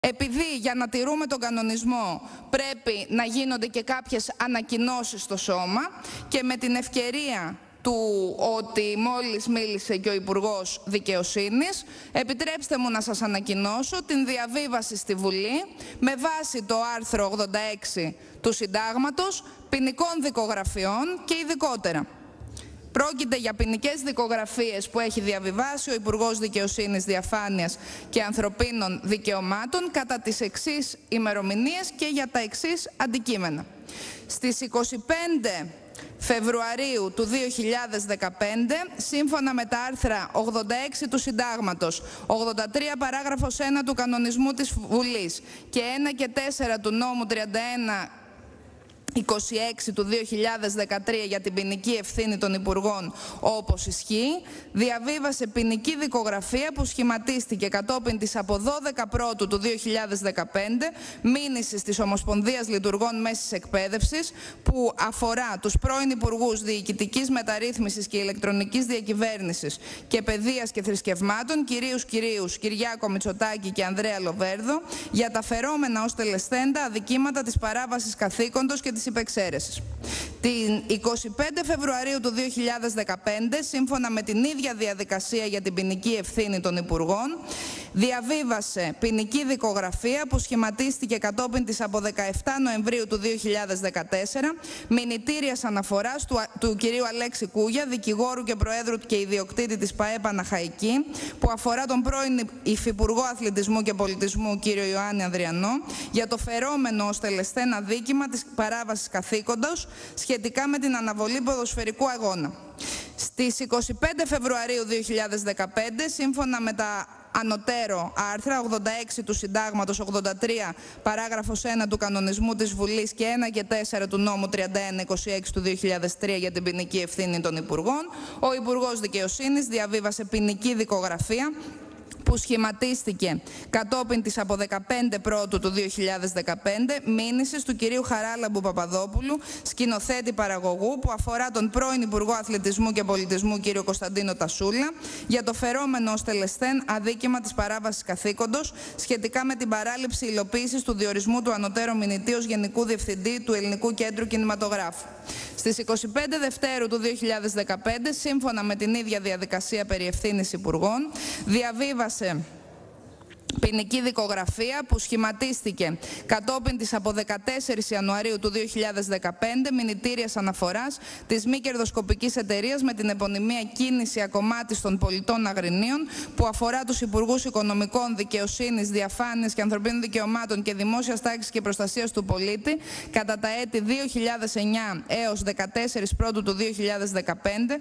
Επειδή για να τηρούμε τον κανονισμό πρέπει να γίνονται και κάποιες ανακοινώσεις στο σώμα και με την ευκαιρία του ότι μόλις μίλησε και ο Υπουργός Δικαιοσύνης, επιτρέψτε μου να σας ανακοινώσω την διαβίβαση στη Βουλή με βάση το άρθρο 86 του Συντάγματος ποινικών δικογραφιών και ειδικότερα. Πρόκειται για ποινικές δικογραφίες που έχει διαβιβάσει ο Υπουργός Δικαιοσύνης, Διαφάνειας και Ανθρωπίνων Δικαιωμάτων κατά τις εξής ημερομηνίες και για τα εξής αντικείμενα. Στις 25 Φεβρουαρίου του 2015, σύμφωνα με τα άρθρα 86 του Συντάγματος, 83 παράγραφος 1 του Κανονισμού της Βουλής και 1 και 4 του νόμου 31-26 του 2013 για την ποινική ευθύνη των Υπουργών όπως ισχύει, διαβίβασε ποινική δικογραφία που σχηματίστηκε κατόπιν της από 12 Πρώτου του 2015 μήνυσης της Ομοσπονδίας Λειτουργών Μέσης Εκπαίδευσης που αφορά τους πρώην Υπουργούς Διοικητικής Μεταρρύθμισης και Ηλεκτρονικής Διακυβέρνησης και Παιδείας και Θρησκευμάτων, κυρίους Κυριάκο Μητσοτάκη και Ανδρέα Λοβέρδο, για τα φερόμενα ως τελεσθέντα αδικήματα της παράβασης καθήκοντος και της υπεξαίρεσης. Την 25 Φεβρουαρίου του 2015, σύμφωνα με την ίδια διαδικασία για την ποινική ευθύνη των Υπουργών, διαβίβασε ποινική δικογραφία που σχηματίστηκε κατόπιν της από 17 Νοεμβρίου του 2014 μηνυτήριας αναφοράς του κυρίου Αλέξη Κούγια, δικηγόρου και προέδρου και ιδιοκτήτη της ΠΑΕ Παναχαϊκή, που αφορά τον πρώην Υφυπουργό Αθλητισμού και Πολιτισμού κύριο Ιωάννη Ανδριανό για το φερόμενο ως τελεσθέν αδίκημα της παράβασης καθήκοντος σχετικά με την αναβολή ποδοσφαιρικού αγώνα. Στις 25 Φεβρουαρίου 2015, σύμφωνα με τα ανωτέρω άρθρα 86 του Συντάγματος, 83 παράγραφος 1 του Κανονισμού της Βουλής και 1 και 4 του νόμου 31-26 του 2003 για την ποινική ευθύνη των Υπουργών, ο Υπουργός Δικαιοσύνης διαβίβασε ποινική δικογραφία που σχηματίστηκε κατόπιν της από 15 Πρώτου του 2015 μήνυσης του κυρίου Χαράλαμπου Παπαδόπουλου, σκηνοθέτη παραγωγού, που αφορά τον πρώην Υπουργό Αθλητισμού και Πολιτισμού κύριο Κωνσταντίνο Τασούλα για το φερόμενο ως τελεσθέν αδίκημα της παράβασης καθήκοντος σχετικά με την παράληψη υλοποίησης του διορισμού του ανωτέρω μηνυτή ως Γενικού Διευθυντή του Ελληνικού Κέντρου Κινηματογράφου. Στις 25 Δευτέρου του 2015, σύμφωνα με την ίδια διαδικασία περί ευθύνης Υπουργών, διαβίβασε ποινική δικογραφία που σχηματίστηκε κατόπιν της από 14 Ιανουαρίου του 2015 μηνυτήριας αναφοράς της μη κερδοσκοπικής εταιρείας με την επωνυμία Κίνηση Ακομμάτης των Πολιτών Αγρινίων, που αφορά τους Υπουργούς Οικονομικών, Δικαιοσύνης, Διαφάνειας και Ανθρωπίνων Δικαιωμάτων και Δημόσιας Τάξης και Προστασίας του Πολίτη κατά τα έτη 2009 έως 14 Πρώτου του 2015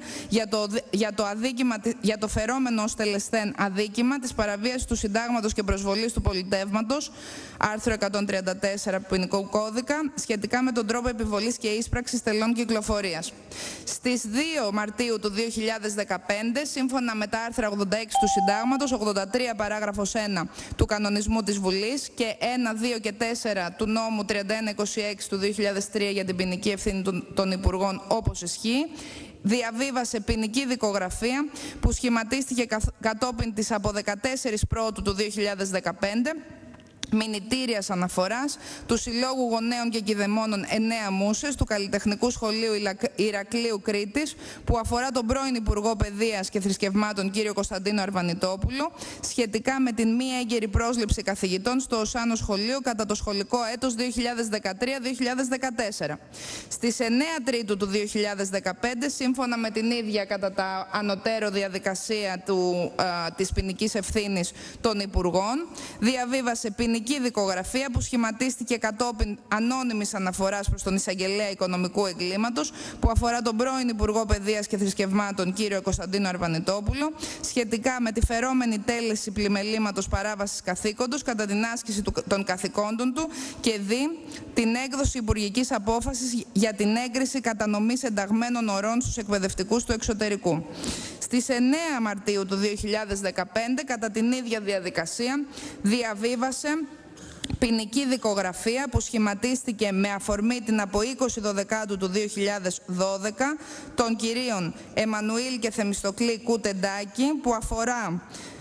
για το φερόμενο ως τελεσθέν αδίκημα της παραβίασης του Συντάγματος και προσβολής του πολιτεύματος, άρθρο 134 ποινικού κώδικα, σχετικά με τον τρόπο επιβολής και ίσπραξης τελών κυκλοφορίας. Στις 2 Μαρτίου του 2015, σύμφωνα με τα άρθρα 86 του Συντάγματος, 83 παράγραφος 1 του Κανονισμού της Βουλής και 1, 2 και 4 του νόμου 31-26 του 2003 για την ποινική ευθύνη των Υπουργών όπως ισχύει, διαβίβασε ποινική δικογραφία που σχηματίστηκε κατόπιν της από 14 Πρώτου του 2015 μηνυτήριας αναφοράς του Συλλόγου Γονέων και Κηδεμόνων 9 Μούσες του Καλλιτεχνικού Σχολείου Ηρακλείου Κρήτης, που αφορά τον πρώην Υπουργό Παιδείας και Θρησκευμάτων κύριο Κωνσταντίνο Αρβανιτόπουλο σχετικά με την μη έγκαιρη πρόσληψη καθηγητών στο Οσάνο Σχολείο κατά το σχολικό έτος 2013-2014. Στις 9 Τρίτου του 2015, σύμφωνα με την ίδια κατά τα ανωτέρω διαδικασία της ποινικής ευθύνης των Υπουργών, διαβίβασε ποινική δικογραφία που σχηματίστηκε κατόπιν ανώνυμης αναφοράς προς τον Εισαγγελέα Οικονομικού Εγκλήματος, που αφορά τον πρώην Υπουργό Παιδείας και Θρησκευμάτων κύριο Κωνσταντίνο Αρβανιτόπουλο σχετικά με τη φερόμενη τέλεση πλημελήματος παράβασης καθήκοντος κατά την άσκηση των καθηκόντων του και την έκδοση υπουργικής απόφασης για την έγκριση κατανομής ενταγμένων ωρών στους εκπαιδευτικούς του εξωτερικού. Στις 9 Μαρτίου του 2015, κατά την ίδια διαδικασία, διαβίβασε ποινική δικογραφία που σχηματίστηκε με αφορμή την από 20 Δεκάτου του 2012 των κυρίων Εμμανουήλ και Θεμιστοκλή Κουτεντάκη, που αφορά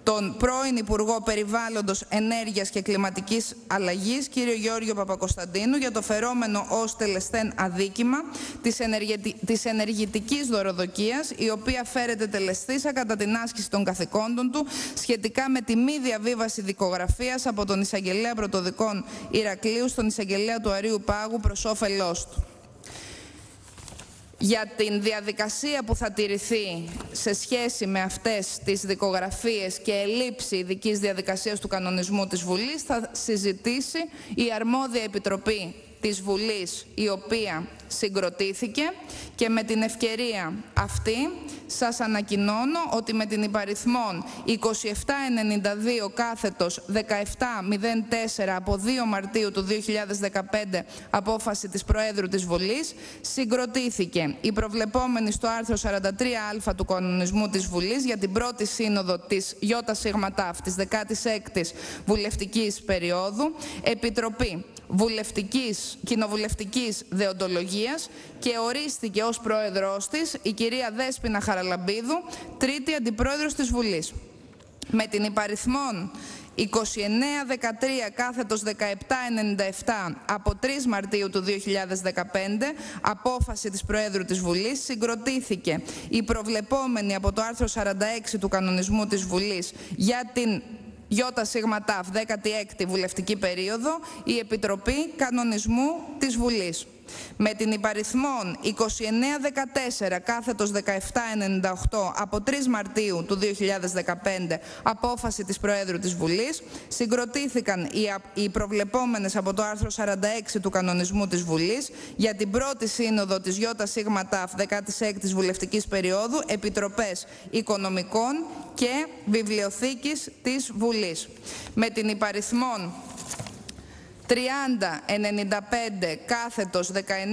τον πρώην Υπουργό Περιβάλλοντος, Ενέργειας και Κλιματικής Αλλαγής, κύριο Γιώργο Παπακοσταντίνου, για το φερόμενο ως τελεσθέν αδίκημα της ενεργητικής δωροδοκίας, η οποία φέρεται τελεσθήσα κατά την άσκηση των καθηκόντων του σχετικά με τη μη διαβίβαση δικογραφίας από τον Εισαγγελέα Πρωτοδικών Ηρακλείου στον Εισαγγελέα του Αρείου Πάγου προς όφελός του. Για την διαδικασία που θα τηρηθεί σε σχέση με αυτές τις δικογραφίες και ελλείψη ειδικής διαδικασίας του κανονισμού της Βουλής θα συζητήσει η αρμόδια επιτροπή της Βουλής, η οποία συγκροτήθηκε, και με την ευκαιρία αυτή σας ανακοινώνω ότι με την υπαριθμόν 2792 κάθετος 1704 από 2 Μαρτίου του 2015 απόφαση της Προέδρου της Βουλής συγκροτήθηκε η προβλεπόμενη στο άρθρο 43α του κανονισμού της Βουλής για την πρώτη σύνοδο της ΙΣΤΑΦ της 16ης βουλευτικής περίοδου Επιτροπή Κοινοβουλευτικής Δεοντολογίας και ορίστηκε ως πρόεδρος της η κυρία Δέσποινα Χαραλαμπίδου, τρίτη αντιπρόεδρος της Βουλής. Με την υπαριθμόν 2913 κάθετος 1797 από 3 Μαρτίου του 2015 απόφαση της Προέδρου της Βουλής συγκροτήθηκε η προβλεπόμενη από το άρθρο 46 του κανονισμού της Βουλής για την ΙΣΤΑΦ 16η βουλευτική περίοδο η Επιτροπή Κανονισμού της Βουλής. Με την υπαριθμόν 2914 κάθετος 1798 από 3 Μαρτίου του 2015 απόφαση της Προέδρου της Βουλής συγκροτήθηκαν οι προβλεπόμενες από το άρθρο 46 του κανονισμού της Βουλής για την πρώτη σύνοδο της ΙΣΤΑΦ 16ης βουλευτικής περίοδου Επιτροπές Οικονομικών και Βιβλιοθήκης της Βουλής. Με την υπαριθμόν 3095 κάθετος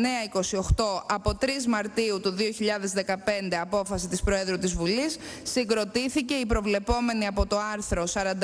1928 από 3 Μαρτίου του 2015 απόφαση της Προέδρου της Βουλής συγκροτήθηκε η προβλεπόμενη από το άρθρο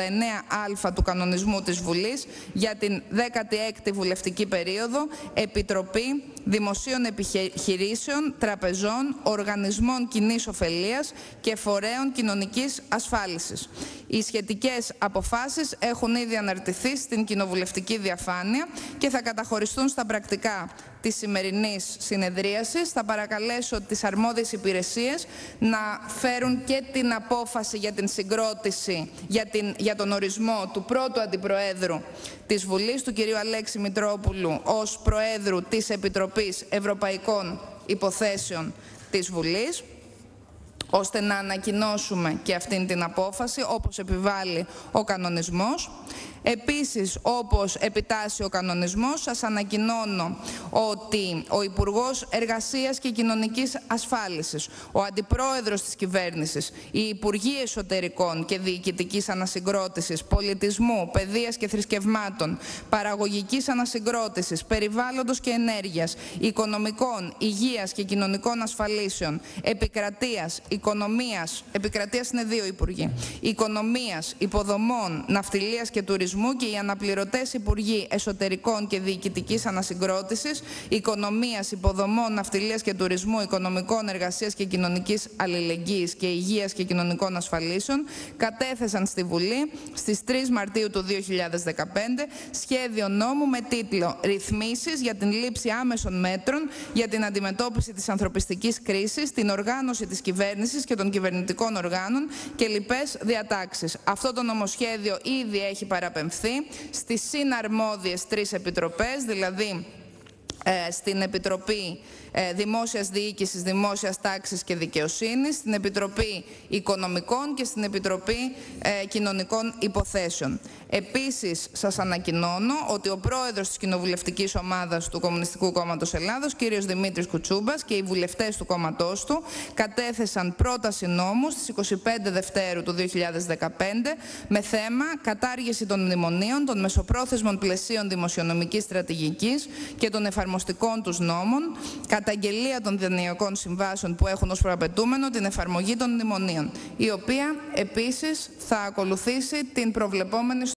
49α του κανονισμού της Βουλής για την 16η βουλευτική περίοδο Επιτροπή Δημοσίων Επιχειρήσεων, Τραπεζών, Οργανισμών Κοινής Ωφελίας και Φορέων Κοινωνικής Ασφάλισης. Οι σχετικές αποφάσεις έχουν ήδη αναρτηθεί στην κοινοβουλευτική διαφάνεια και θα καταχωριστούν στα πρακτικά της σημερινής συνεδρίασης. Θα παρακαλέσω τις αρμόδιες υπηρεσίες να φέρουν και την απόφαση για την συγκρότηση, για τον ορισμό του πρώτου Αντιπροέδρου της Βουλής, του κυρίου Αλέξη Μητρόπουλου, ως Προέδρου της Επιτροπής Ευρωπαϊκών Υποθέσεων της Βουλής, ώστε να ανακοινώσουμε και αυτήν την απόφαση, όπως επιβάλλει ο κανονισμός. Επίσης, όπως επιτάσσει ο κανονισμός, σας ανακοινώνω ότι ο Υπουργός Εργασίας και Κοινωνικής Ασφάλισης, ο Αντιπρόεδρος της Κυβέρνησης, οι Υπουργοί Εσωτερικών και Διοικητικής Ανασυγκρότησης, Πολιτισμού, Παιδείας και Θρησκευμάτων, Παραγωγικής Ανασυγκρότησης, Περιβάλλοντος και Ενέργειας, Οικονομικών, Υγείας και Κοινωνικών Ασφαλίσεων, Επικρατείας, Οικονομίας, Επικρατείας είναι 2 υπουργοί, Οικονομίας, Υποδομών, Ναυτιλίας και Τουρισμού και οι αναπληρωτές Υπουργοί Εσωτερικών και Διοικητικής Ανασυγκρότησης, Οικονομίας, Υποδομών, Ναυτιλίας και Τουρισμού, Οικονομικών, Εργασίας και Κοινωνικής Αλληλεγγύης και Υγείας και Κοινωνικών Ασφαλίσεων κατέθεσαν στη Βουλή στις 3 Μαρτίου του 2015 σχέδιο νόμου με τίτλο «Ρυθμίσεις για την λήψη άμεσων μέτρων για την αντιμετώπιση της ανθρωπιστικής κρίσης, την οργάνωση της κυβέρνησης και των κυβερνητικών οργάνων και λοιπές διατάξεις». Αυτό το νομοσχέδιο ήδη έχει παραπεμφθεί στις συναρμόδιες 3 επιτροπές, δηλαδή στην Επιτροπή Δημόσιας Διοίκησης, Δημόσιας Τάξης και Δικαιοσύνης, στην Επιτροπή Οικονομικών και στην Επιτροπή Κοινωνικών Υποθέσεων. Επίσης, σας ανακοινώνω ότι ο πρόεδρος της Κοινοβουλευτικής Ομάδας του Κομμουνιστικού Κόμματος Ελλάδος, κύριος Δημήτρης Κουτσούμπας, και οι βουλευτές του κόμματός του κατέθεσαν πρόταση νόμου στις 25 Δευτέρου του 2015 με θέμα κατάργηση των μνημονίων, των μεσοπρόθεσμων πλαισίων δημοσιονομικής στρατηγικής και των εφαρμοστικών τους νόμων, καταγγελία των δανειακών συμβάσεων που έχουν ως προαπαιτούμενο την εφαρμογή των μνημονίων, η οποία επίσης θα ακολουθήσει την προβλεπόμενη